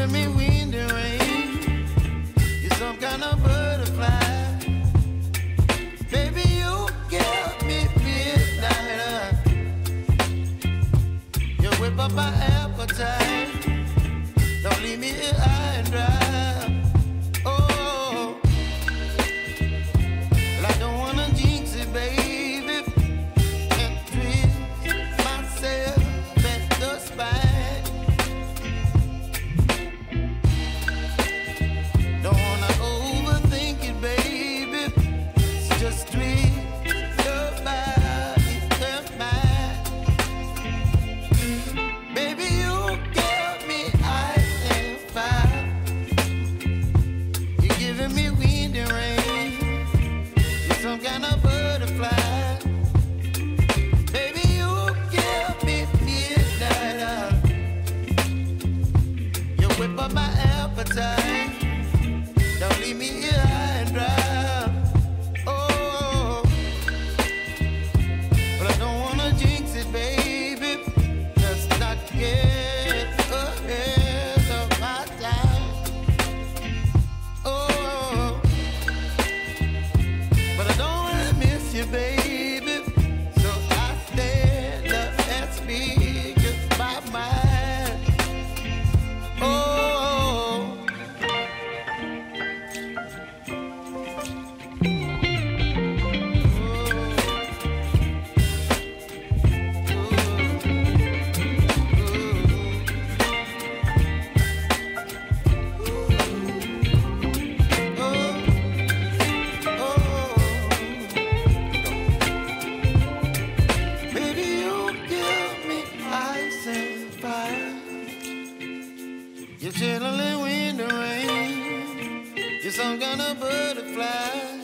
giving me wind and rain. You're some kind of butterfly. Baby, you give me midnight. You whip up my appetite. Don't leave me here high and dry. Oh, well, I don't wanna jinx it, baby, and twist myself at the spine. Don't wanna overthink it, baby. It's just twist your body and mine. Baby, you give me ice and fire. You're giving me wind and rain. You're some kind of butterfly. Baby, you give me midnight. You whip up my appetite. Don't leave me here high and dry. Oh, but I don't wanna jinx it, baby. Let's not get ahead of my time. Oh, but I don't wanna miss you, baby. So I stand up and speak my mind. Oh. Baby, you give me ice and fire. You're chilling in wind and rain. You're some kind of butterfly.